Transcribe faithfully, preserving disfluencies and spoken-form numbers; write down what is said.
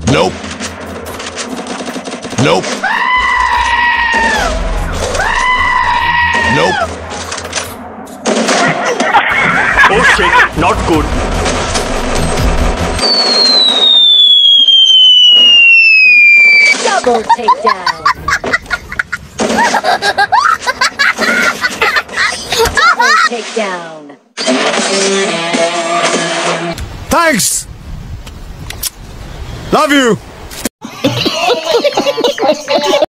Nope. Nope. Nope. Oh shit, not good. Double takedown. Double takedown. Thanks. Love you.